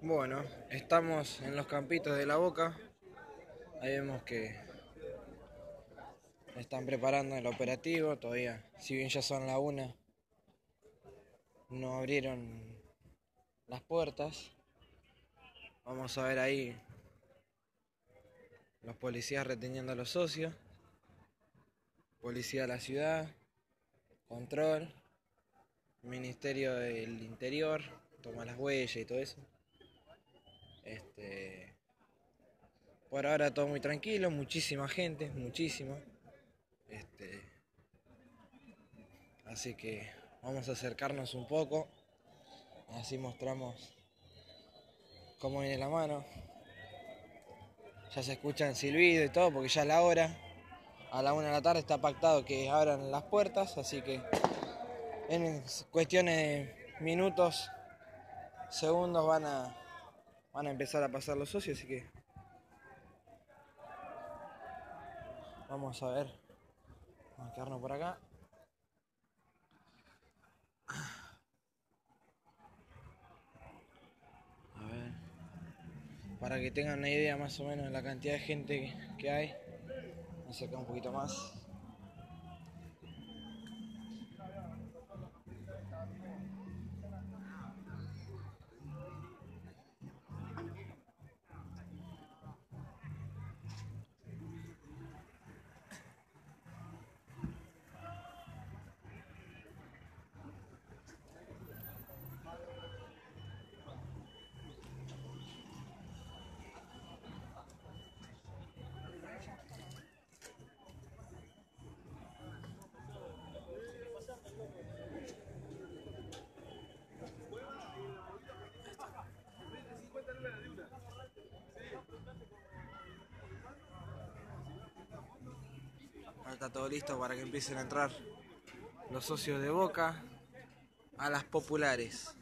Bueno, estamos en los campitos de La Boca. Ahí vemos que están preparando el operativo. Todavía, si bien ya son la 1, no abrieron las puertas. Vamos a ver ahí los policías reteniendo a los socios. Policía de la ciudad, control, Ministerio del Interior, toma las huellas y todo eso. Por ahora todo muy tranquilo, muchísima gente, muchísima. Este, Así que vamos a acercarnos un poco. Así mostramos cómo viene la mano. Ya se escucha el silbido y todo porque ya es la hora. A la 1 de la tarde está pactado que abran las puertas, así que en cuestiones de minutos, segundos van a empezar a pasar los socios, así que vamos a ver. Vamos a quedarnos por acá. A ver. Para que tengan una idea más o menos de la cantidad de gente que hay. Vamos a acercar un poquito más. Ahora está todo listo para que empiecen a entrar los socios de Boca a las populares.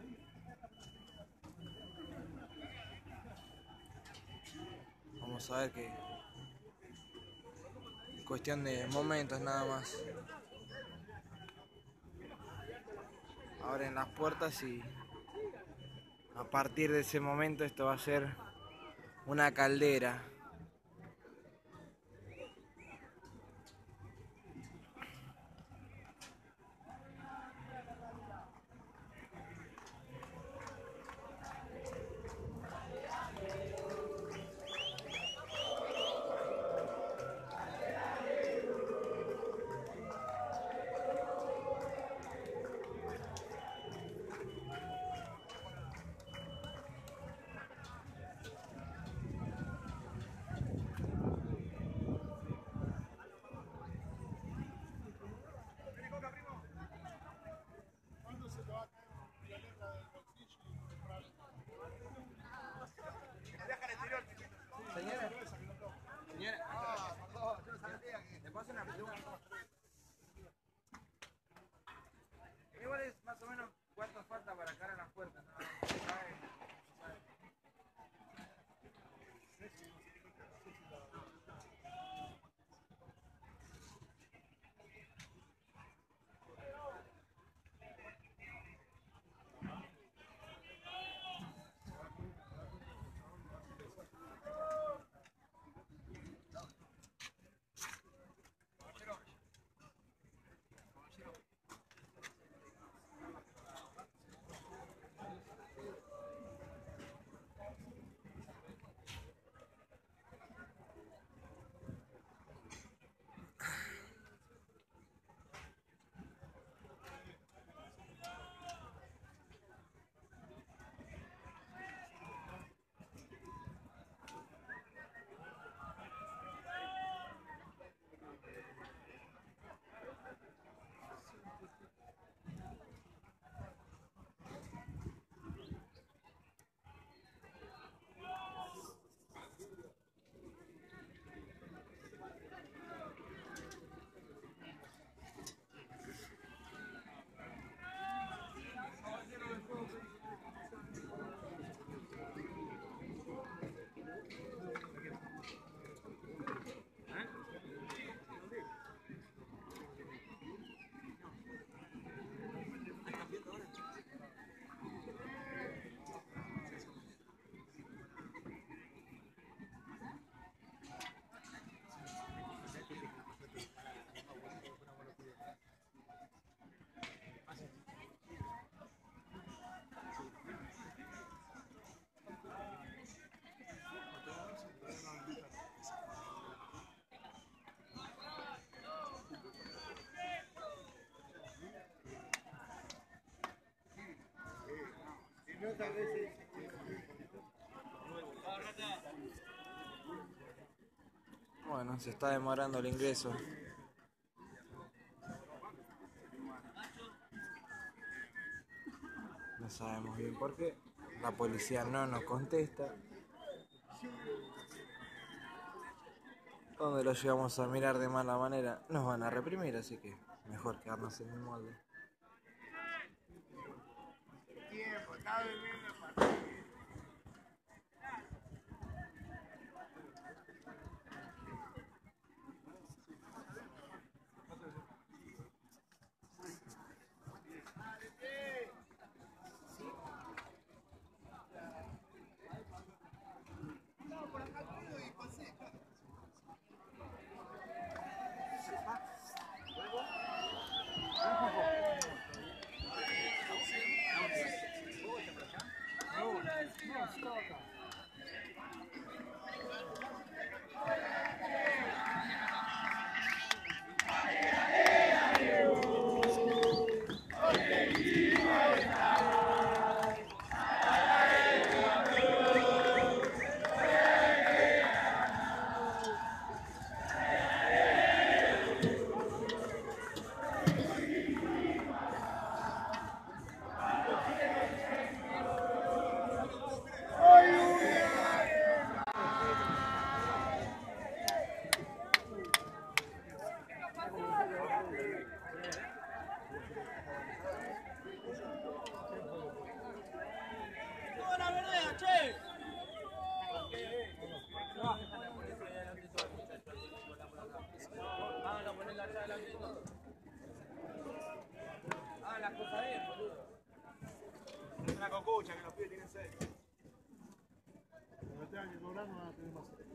Vamos a ver que es cuestión de momentos nada más. Abren las puertas y a partir de ese momento esto va a ser una caldera. Bueno, se está demorando el ingreso. No sabemos bien por qué. La policía no nos contesta. Donde lo llevamos a mirar de mala manera, nos van a reprimir, así que mejor quedarnos en el molde. Una cocucha que los pibes tienen sed. Cuando tengan que cobrar no van a tener más sed.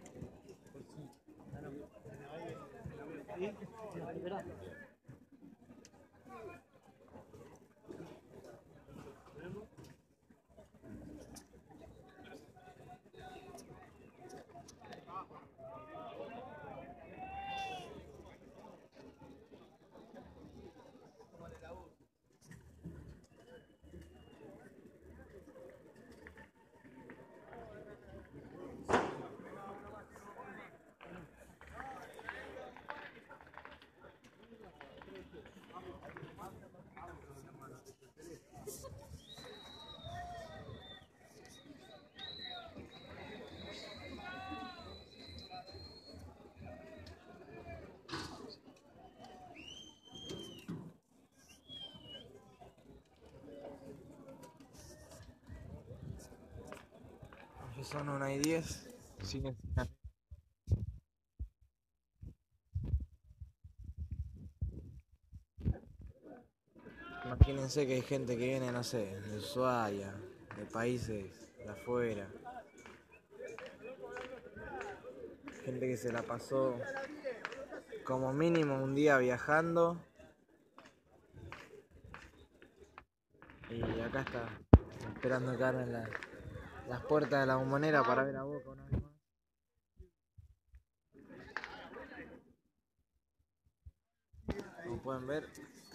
Ya son 1:10. Siguen sin abrir. Imagínense que hay gente que viene, no sé, de Ushuaia, de países de afuera. Gente que se la pasó como mínimo un día viajando. Y acá está, esperando que abran las puertas de la Bombonera para ver a Boca una vez más. Como pueden ver,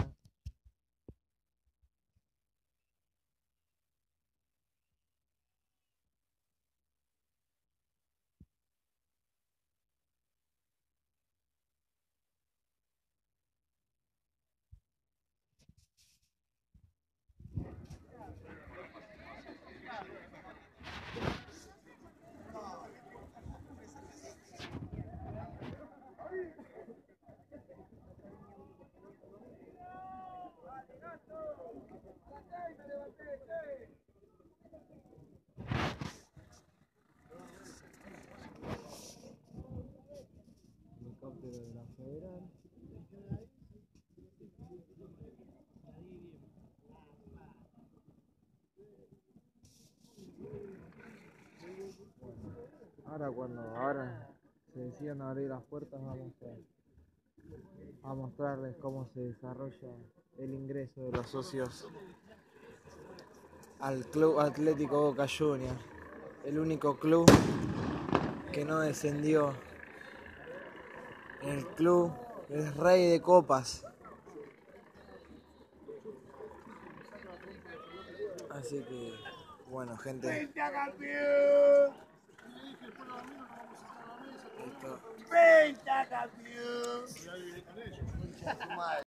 helicóptero de la Federal. Ahora se decidan abrir las puertas, vamos a mostrarles cómo se desarrolla el ingreso de los socios al Club Atlético Boca Juniors, el único club que no descendió, el club es rey de copas. Así que, bueno, gente. ¡Venta campeón! Esto. ¡Venta campeón!